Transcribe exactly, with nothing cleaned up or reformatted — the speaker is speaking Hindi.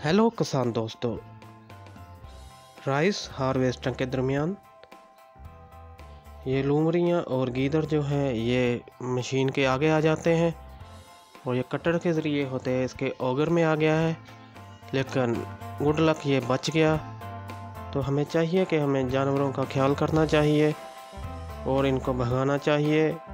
हेलो किसान दोस्तों, राइस हार्वेस्टिंग के दरमियान ये लूमड़ियाँ और गीदड़ जो हैं ये मशीन के आगे आ जाते हैं और ये कटर के ज़रिए होते हैं। इसके ऑगर में आ गया है, लेकिन गुड लक ये बच गया। तो हमें चाहिए कि हमें जानवरों का ख्याल करना चाहिए और इनको भगाना चाहिए।